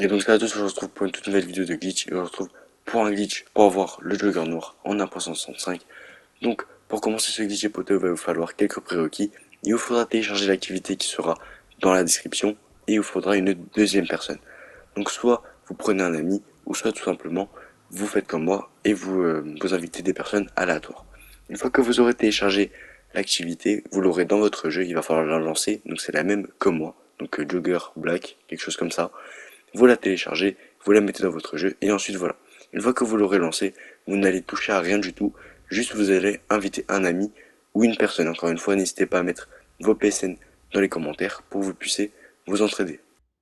Et donc ça à tous, je vous retrouve pour une toute nouvelle vidéo de glitch. Et je vous retrouve pour un glitch pour avoir le jogger noir en 1.65. Donc pour commencer ce glitch poteau, il va vous falloir quelques prérequis. Il vous faudra télécharger l'activité qui sera dans la description. Et il vous faudra une deuxième personne. Donc soit vous prenez un ami, ou soit tout simplement vous faites comme moi et vous invitez des personnes aléatoires. Une fois que vous aurez téléchargé l'activité, vous l'aurez dans votre jeu, il va falloir la lancer. Donc c'est la même que moi. Donc Jogger Black, quelque chose comme ça. Vous la téléchargez, vous la mettez dans votre jeu, et ensuite voilà. Une fois que vous l'aurez lancé, vous n'allez toucher à rien du tout, juste vous allez inviter un ami ou une personne. Encore une fois, n'hésitez pas à mettre vos PSN dans les commentaires pour que vous puissiez vous entraider.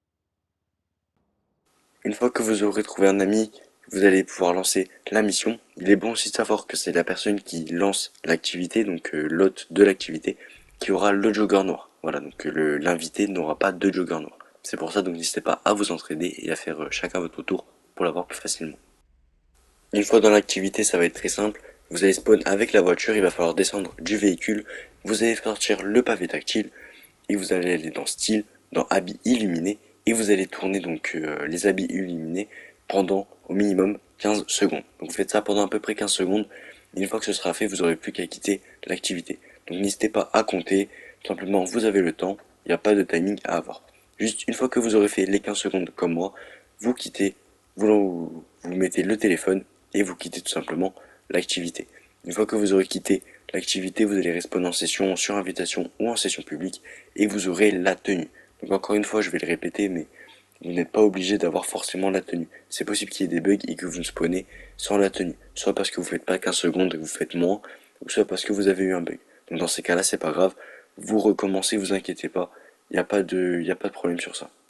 Une fois que vous aurez trouvé un ami, vous allez pouvoir lancer la mission. Il est bon aussi de savoir que c'est la personne qui lance l'activité, donc l'hôte de l'activité, qui aura le jogger noir. Voilà, donc l'invité n'aura pas de jogger noir. C'est pour ça, donc n'hésitez pas à vous entraider et à faire chacun votre tour pour l'avoir plus facilement. Une fois dans l'activité, ça va être très simple. Vous allez spawn avec la voiture, il va falloir descendre du véhicule. Vous allez sortir le pavé tactile et vous allez aller dans style, dans habits illuminés et vous allez tourner donc les habits illuminés pendant au minimum 15 secondes. Donc vous faites ça pendant à peu près 15 secondes. Et une fois que ce sera fait, vous n'aurez plus qu'à quitter l'activité. Donc n'hésitez pas à compter, tout simplement vous avez le temps, il n'y a pas de timing à avoir. Juste une fois que vous aurez fait les 15 secondes comme moi, vous quittez, vous mettez le téléphone et vous quittez tout simplement l'activité. Une fois que vous aurez quitté l'activité, vous allez respawn en session sur invitation ou en session publique et vous aurez la tenue. Donc encore une fois, je vais le répéter, mais vous n'êtes pas obligé d'avoir forcément la tenue. C'est possible qu'il y ait des bugs et que vous ne spawnez sans la tenue. Soit parce que vous faites pas 15 secondes et que vous faites moins, ou soit parce que vous avez eu un bug. Donc dans ces cas-là, c'est pas grave. Vous recommencez, vous inquiétez pas. Il n'y a pas de problème sur ça.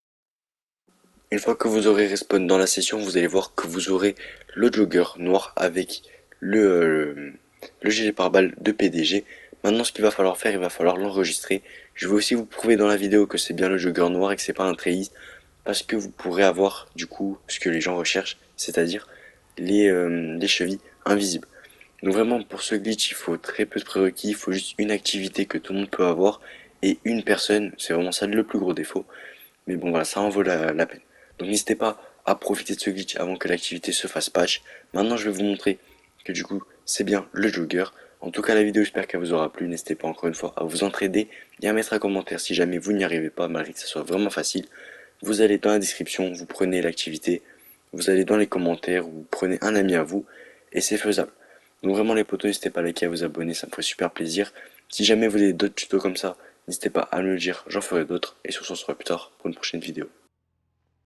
Une fois que vous aurez respawn dans la session, vous allez voir que vous aurez le jogger noir avec le gilet pare-balles de PDG. Maintenant, ce qu'il va falloir faire, il va falloir l'enregistrer. Je vais aussi vous prouver dans la vidéo que c'est bien le jogger noir et que c'est pas un treillis, parce que vous pourrez avoir du coup ce que les gens recherchent, c'est-à-dire les chevilles invisibles. Donc vraiment, pour ce glitch, il faut très peu de prérequis, il faut juste une activité que tout le monde peut avoir et une personne. C'est vraiment ça le plus gros défaut. Mais bon voilà, ça en vaut la peine. Donc n'hésitez pas à profiter de ce glitch avant que l'activité se fasse patch. Maintenant je vais vous montrer que du coup c'est bien le jogger. En tout cas la vidéo, j'espère qu'elle vous aura plu. N'hésitez pas encore une fois à vous entraider et à mettre un commentaire si jamais vous n'y arrivez pas, malgré que ce soit vraiment facile. Vous allez dans la description, vous prenez l'activité, vous allez dans les commentaires, vous prenez un ami à vous et c'est faisable. Donc vraiment les potos, n'hésitez pas à liker, à vous abonner, ça me ferait super plaisir. Si jamais vous voulez d'autres tutos comme ça, n'hésitez pas à me le dire, j'en ferai d'autres. Et sur ce, on se revoit plus tard pour une prochaine vidéo.